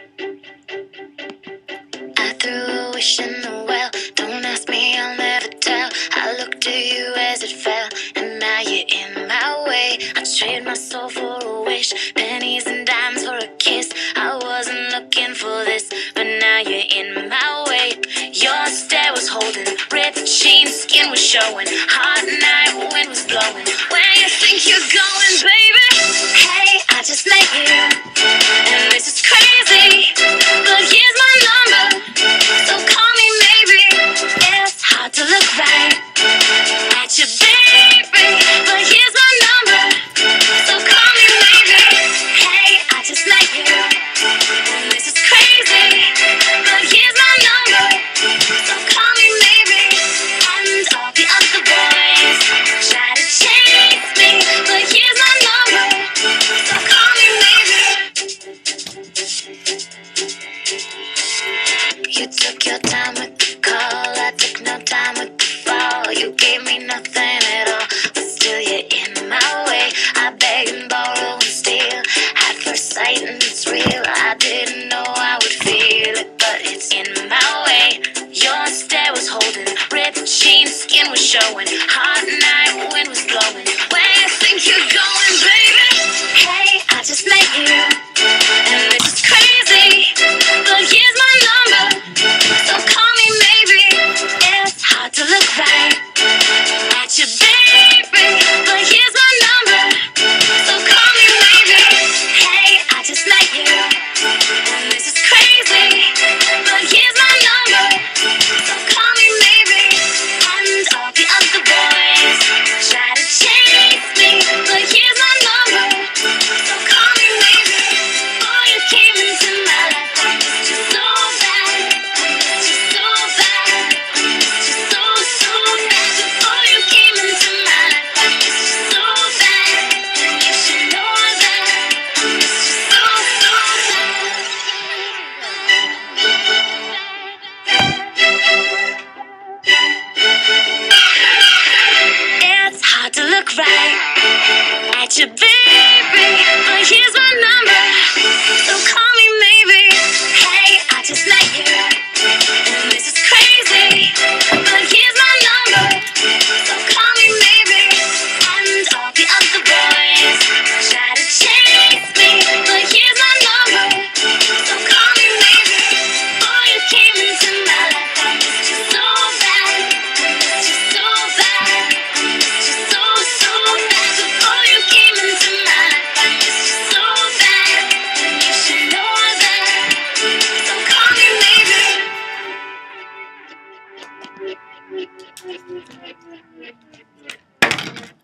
I threw a wish in the well. Don't ask me, I'll never tell. I looked to you as it fell, and now you're in my way. I trade my soul for a wish, pennies and dimes for a kiss. I wasn't looking for this, but now you're in my way. Your stare was holding, ripped jeans, skin was showing. Hot night, wind was blowing. Where you think you're going, baby? Hey, I just met you, and this is crazy, but here's my number, so call me maybe. It's hard to look right at you, baby, but here's my number, so call me maybe. Hey, I just met you, and this is crazy, but here's my number, so call me maybe. And all the other boys try to chase me, but here's my number, so call me maybe. You took your time with the call, I took no time with the fall. You gave me nothing at all, but still you're in my way. I beg and borrow and steal at first sight, and it's real. I didn't know I would feel it, but it's in my way. Your stare was holding, ripped jeans, skin was showing. Hot night, wind was blowing. Where you think you're going, baby? Hey, I just met you, and this is crazy, but here's my number, so call me maybe. It's hard to look right at you, baby, but here's my number, so call me maybe. Hey, I just met you, and this is crazy, but here's my number, so call me maybe. And all the other boys try to chase me, but here's my number, so call me maybe. Boy, you came into my life, I missed you so bad, I missed you so bad, I missed you so, so bad. Before you came into my life, I missed you so bad, and you should know that I missed you so, so bad. It's hard to look right at you, baby, but here's my number, so call me maybe. Hey, I just met you, and this is crazy, but here's my number, so call me maybe. And all the other boys try to chase me, but here's my number, so call me maybe. Boy, you came into my life, I missed you so bad, I missed you so bad, I missed you so, so bad. Before you came into my life, I missed you so bad, and you should know that, so call me maybe.